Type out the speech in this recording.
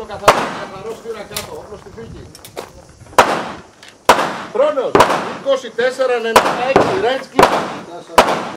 όπλο καθαρό σφύρα κάτω, όπλο στη φύκη. Χρόνος 24:96, range clip.